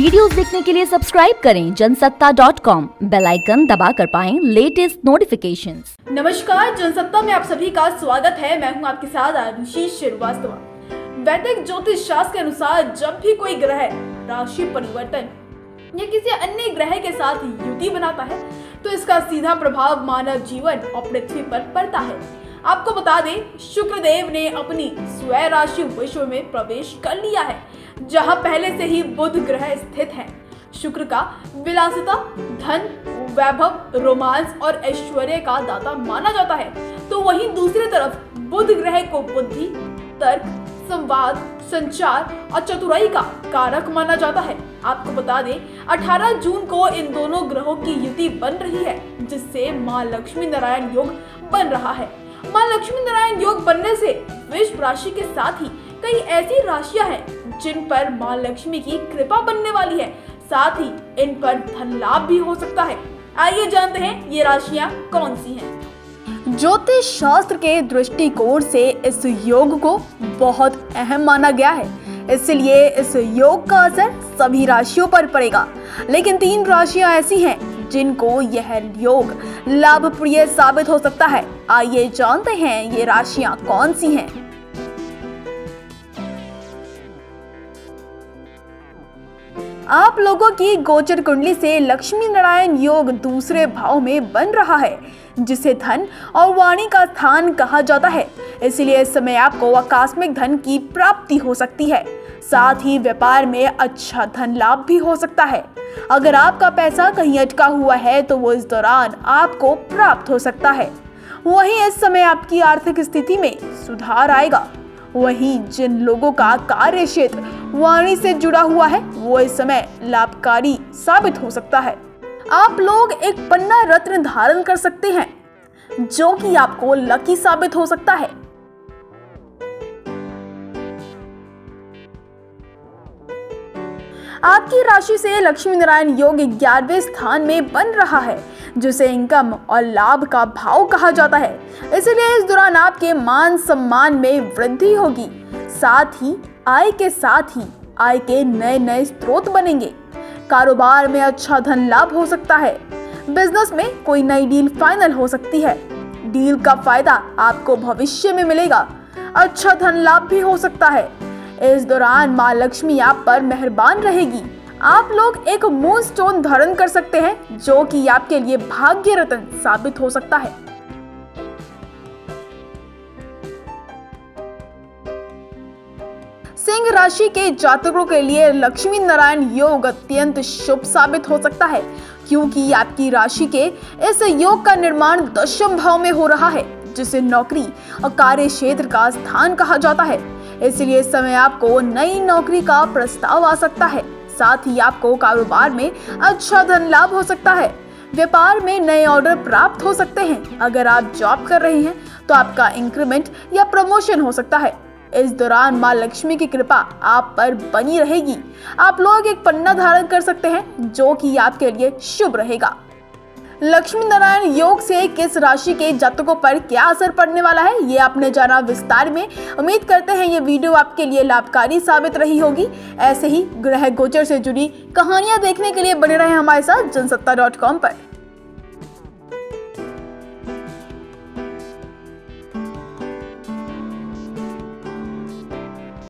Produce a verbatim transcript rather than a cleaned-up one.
Videos देखने के लिए सब्सक्राइब करें Jansatta dot com, bell icon दबाकर पाएं लेटेस्ट नोटिफिकेशंस। नमस्कार, जनसत्ता में आप सभी का स्वागत है। मैं हूं आपके साथ आरुषि श्रीवास्तव। वैदिक ज्योतिष शास्त्र के अनुसार जब भी कोई ग्रह राशि परिवर्तन या किसी अन्य ग्रह के साथ युति बनाता है तो इसका सीधा प्रभाव मानव जीवन और पृथ्वी पर पड़ता है। आपको बता दें, शुक्रदेव ने अपनी स्वयं राशि विश्व में प्रवेश कर लिया है, जहां पहले से ही बुध ग्रह स्थित है। शुक्र का विलासिता, धन, वैभव, रोमांस और ऐश्वर्य का दाता माना जाता है, तो वहीं दूसरी तरफ बुध ग्रह को बुद्धि, तर्क, संवाद, संचार और चतुराई का कारक माना जाता है। आपको बता दें, अठारह जून को इन दोनों ग्रहों की युति बन रही है, जिससे मां लक्ष्मी नारायण योग बन रहा है। मां लक्ष्मी नारायण योग बनने से वृष राशि के साथ ही कई ऐसी राशियां हैं जिन पर मां लक्ष्मी की कृपा बनने वाली है, साथ ही इन पर धन लाभ भी हो सकता है। आइए जानते हैं ये राशियां कौन सी हैं। ज्योतिष शास्त्र के दृष्टिकोण से इस योग को बहुत अहम माना गया है, इसलिए इस योग का असर सभी राशियों पर पड़ेगा। लेकिन तीन राशियां ऐसी हैं जिनको यह योग लाभप्रिय साबित हो सकता है। आइए जानते हैं ये राशियां कौन सी हैं। आप लोगों की गोचर कुंडली से लक्ष्मी नारायण योग दूसरे भाव में बन रहा है, जिसे धन और वाणी का स्थान कहा जाता है। इसलिए इस समय आपको आकस्मिक धन की प्राप्ति हो सकती है, साथ ही व्यापार में अच्छा धन लाभ भी हो सकता है। अगर आपका पैसा कहीं अटका हुआ है तो वो इस दौरान आपको प्राप्त हो सकता है। वहीं इस समय आपकी आर्थिक स्थिति में सुधार आएगा। वहीं जिन लोगों का कार्य क्षेत्र वाणी से जुड़ा हुआ है वो इस समय लाभकारी साबित हो सकता है। आप लोग एक पन्ना रत्न धारण कर सकते हैं, जो कि आपको लकी साबित हो सकता है। आपकी राशि से लक्ष्मी नारायण योग ग्यारहवें स्थान में बन रहा है, जिसे इनकम और लाभ का भाव कहा जाता है। इसलिए इस दौरान आपके मान सम्मान में वृद्धि होगी, साथ ही आय के साथ ही आय के नए नए स्रोत बनेंगे। कारोबार में अच्छा धन लाभ हो सकता है। बिजनेस में कोई नई डील फाइनल हो सकती है। डील का फायदा आपको भविष्य में मिलेगा। अच्छा धन लाभ भी हो सकता है। इस दौरान मां लक्ष्मी आप पर मेहरबान रहेगी। आप लोग एक मून स्टोन धारण कर सकते हैं, जो कि आपके लिए भाग्य रत्न साबित हो सकता है। सिंह राशि के जातकों के लिए लक्ष्मी नारायण योग अत्यंत शुभ साबित हो सकता है, क्योंकि आपकी राशि के इस योग का निर्माण दशम भाव में हो रहा है, जिसे नौकरी और कार्य क्षेत्र का स्थान कहा जाता है। इसलिए इस समय आपको नई नौकरी का प्रस्ताव आ सकता है। साथ ही आपको कारोबार में अच्छा धन लाभ हो सकता है। व्यापार में नए ऑर्डर प्राप्त हो सकते हैं। अगर आप जॉब कर रहे हैं तो आपका इंक्रीमेंट या प्रमोशन हो सकता है। इस दौरान मां लक्ष्मी की कृपा आप पर बनी रहेगी। आप लोग एक पन्ना धारण कर सकते हैं, जो कि आपके लिए शुभ रहेगा। लक्ष्मी नारायण योग से किस राशि के जातकों पर क्या असर पड़ने वाला है, ये आपने जाना विस्तार में। उम्मीद करते हैं ये वीडियो आपके लिए लाभकारी साबित रही होगी। ऐसे ही ग्रह गोचर से जुड़ी कहानियां देखने के लिए बने रहे हमारे साथ जनसत्ता डॉट कॉम पर।